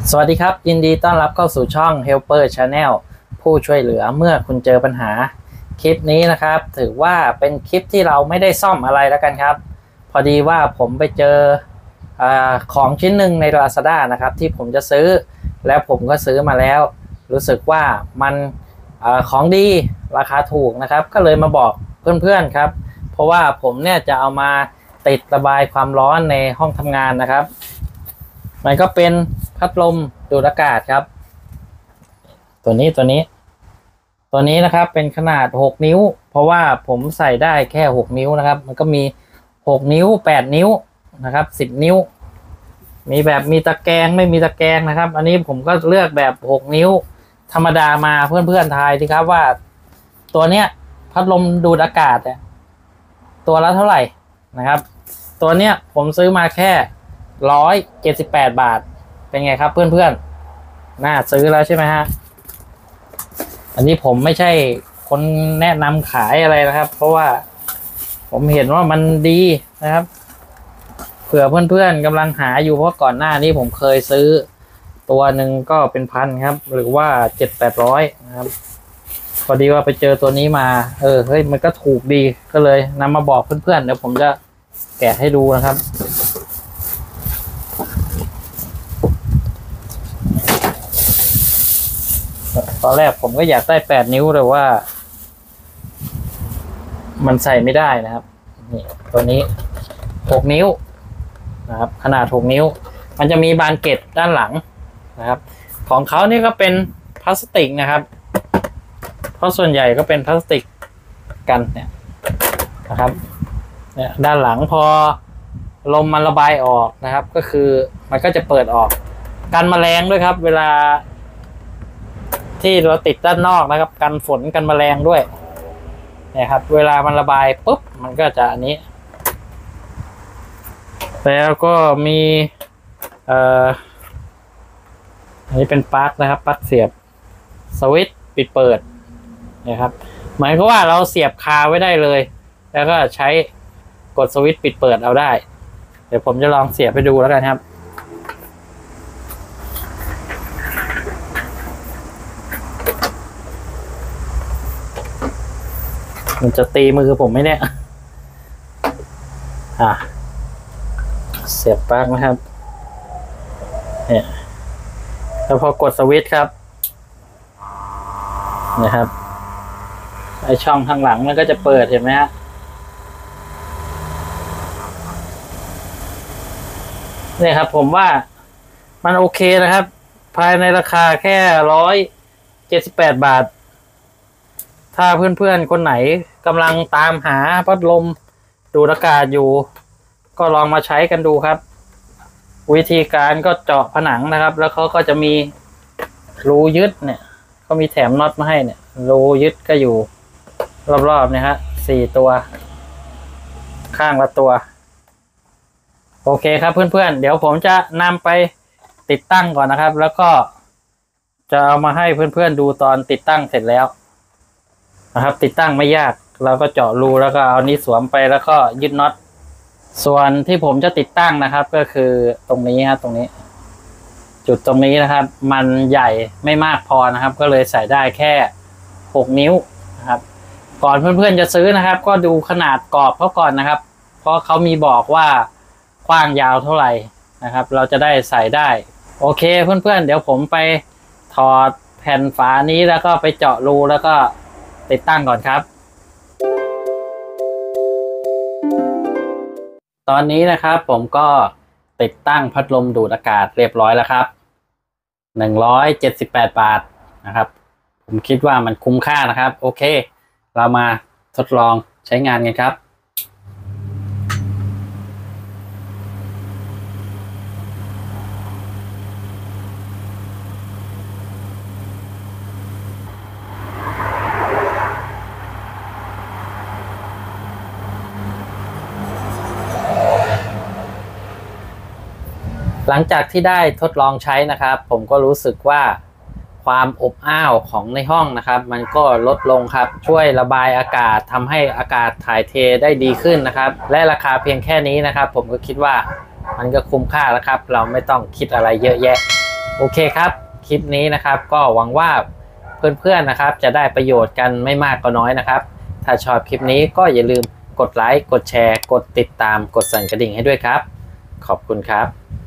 สวัสดีครับยินดีต้อนรับเข้าสู่ช่อง Helper Channel ผู้ช่วยเหลือเมื่อคุณเจอปัญหาคลิปนี้นะครับถือว่าเป็นคลิปที่เราไม่ได้ซ่อมอะไรแล้วกันครับพอดีว่าผมไปเจอของชิ้นหนึ่งใน Lazada นะครับที่ผมจะซื้อแล้วผมก็ซื้อมาแล้วรู้สึกว่ามันของดีราคาถูกนะครับก็เลยมาบอกเพื่อนๆครับเพราะว่าผมเนี่ยจะเอามาติดระบายความร้อนในห้องทำงานนะครับมันก็เป็นพัดลมดูดอากาศครับตัวนี้นะครับเป็นขนาด6นิ้วเพราะว่าผมใส่ได้แค่6นิ้วนะครับมันก็มี6นิ้ว8นิ้วนะครับ10นิ้วมีแบบมีตะแกรงไม่มีตะแกรงนะครับอันนี้ผมก็เลือกแบบ6นิ้วธรรมดามาเพื่อนๆทายสิครับว่าตัวเนี้ยพัดลมดูดอากาศเนี่ยตัวละเท่าไหร่นะครับตัวเนี้ยผมซื้อมาแค่178 บาทเป็นไงครับเพื่อนๆน่าซื้อแล้วใช่ไหมฮะอันนี้ผมไม่ใช่คนแนะนำขายอะไรนะครับเพราะว่าผมเห็นว่ามันดีนะครับเผื่อเพื่อนๆกำลังหาอยู่เพราะก่อนหน้านี้ผมเคยซื้อตัวหนึ่งก็เป็นพันครับหรือว่า700-800นะครับพอดีว่าไปเจอตัวนี้มาเฮ้ยมันก็ถูกดีก็เลยนำมาบอกเพื่อนๆเดี๋ยวผมจะแกะให้ดูนะครับตอนแรกผมก็อยากได้8นิ้วแต่ว่ามันใส่ไม่ได้นะครับนี่ตัวนี้6นิ้วนะครับขนาด6นิ้วมันจะมีบานเกล็ดด้านหลังนะครับของเขานี่ก็เป็นพลาสติกนะครับเพราะส่วนใหญ่ก็เป็นพลาสติกกันเนี่ยนะครับเนี่ยด้านหลังพอลมมันระบายออกนะครับก็คือมันก็จะเปิดออกกันแมลงด้วยครับเวลาที่เราติดด้านนอกนะครับกันฝนกันแมลงด้วยเนี่ยครับเวลามันระบายปุ๊บมันก็จะอันนี้แล้วก็มีอันนี้เป็นปลั๊กนะครับปลั๊กเสียบสวิตช์ปิดเปิดนะครับหมายความว่าเราเสียบคาไว้ได้เลยแล้วก็ใช้กดสวิตช์ปิดเปิดเอาได้เดี๋ยวผมจะลองเสียบไปดูแล้วกันครับมันจะตีมือผมไหมเนี่ยเสียบปลั๊กนะครับเนี่ยแล้วพอกดสวิตช์ครับนะครับไอช่องข้างหลังมันก็จะเปิดเห็นไหมฮะเนี่ยครับผมว่ามันโอเคนะครับภายในราคาแค่178 บาทถ้าเพื่อนๆคนไหนกำลังตามหาพัดลมดูดอากาศอยู่ก็ลองมาใช้กันดูครับวิธีการก็เจาะผนังนะครับแล้วเขาก็จะมีรูยึดเนี่ยเขามีแถมน็อตมาให้เนี่ยรูยึดก็อยู่รอบๆเนี่ยฮะ4 ตัวข้างละตัวโอเคครับเพื่อนๆเดี๋ยวผมจะนำไปติดตั้งก่อนนะครับแล้วก็จะเอามาให้เพื่อนๆดูตอนติดตั้งเสร็จแล้วนะครับติดตั้งไม่ยากเราก็เจาะรูแล้วก็เอานี้สวมไปแล้วก็ยึดน็อตส่วนที่ผมจะติดตั้งนะครับก็คือตรงนี้ครับตรงนี้จุดตรงนี้นะครับมันใหญ่ไม่มากพอนะครับก็เลยใส่ได้แค่6นิ้วนะครับก่อนเพื่อนๆจะซื้อนะครับก็ดูขนาดกรอบเขาก่อนนะครับเพราะเขามีบอกว่ากว้างยาวเท่าไหร่นะครับเราจะได้ใส่ได้โอเคเพื่อนๆเดี๋ยวผมไปถอดแผ่นฝานี้แล้วก็ไปเจาะรูแล้วก็ติดตั้งก่อนครับตอนนี้นะครับผมก็ติดตั้งพัดลมดูดอากาศเรียบร้อยแล้วครับ178 บาทนะครับผมคิดว่ามันคุ้มค่านะครับโอเคเรามาทดลองใช้งานกันครับหลังจากที่ได้ทดลองใช้นะครับผมก็รู้สึกว่าความอบอ้าวของในห้องนะครับมันก็ลดลงครับช่วยระบายอากาศทำให้อากาศถ่ายเทได้ดีขึ้นนะครับและราคาเพียงแค่นี้นะครับผมก็คิดว่ามันก็คุ้มค่าแล้วครับเราไม่ต้องคิดอะไรเยอะแยะโอเคครับคลิปนี้นะครับก็หวังว่าเพื่อนๆนะครับจะได้ประโยชน์กันไม่มากก็น้อยนะครับถ้าชอบคลิปนี้ก็อย่าลืมกดไลค์กดแชร์กดติดตามกดสั่นกระดิ่งให้ด้วยครับขอบคุณครับ